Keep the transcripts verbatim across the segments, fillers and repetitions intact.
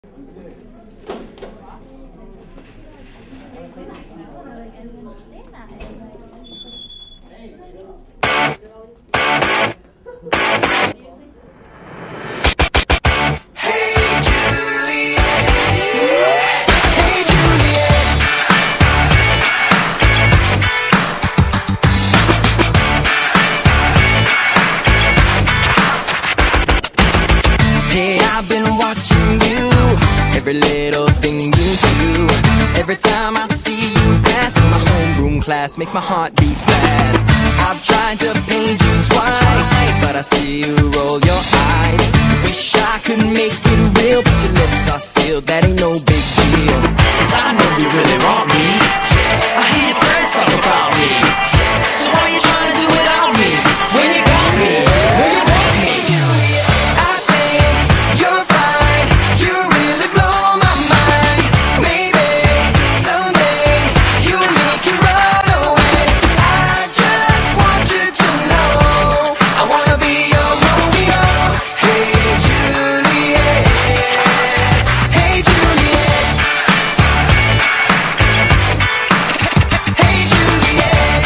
I've been watching you, every little thing you do. Every time I see you pass in my homeroom class, makes my heart beat fast. I've tried to paint you twice, but I see you roll your eyes. Wish I could make it real, but your lips are sealed, that ain't no big deal. Cause I know you really want me, I hear your friends talk about me. So why you trying to do without me, when you got me, when you want me? I think you're fine, you really blow my mind. Maybe someday you and me can run away. I just want you to know I wanna be your Romeo. Hey Juliet, hey Juliet, hey Juliet.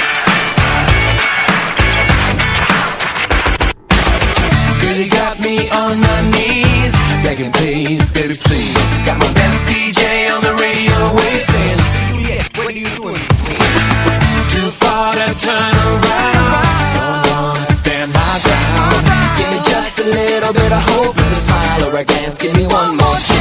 Girl, you got me on my knees, begging please, baby please. Got my best D J on the radio wave saying, Juliet, what are you doing between? Too far to turn around, so I'm gonna stand my ground. Give me just a little bit of hope with a smile or a glance, give me one more chance.